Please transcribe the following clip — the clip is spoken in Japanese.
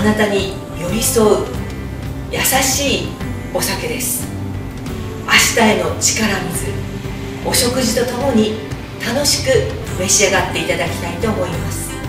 あなたに寄り添う優しいお酒です。明日への力水、お食事とともに楽しく召し上がっていただきたいと思います。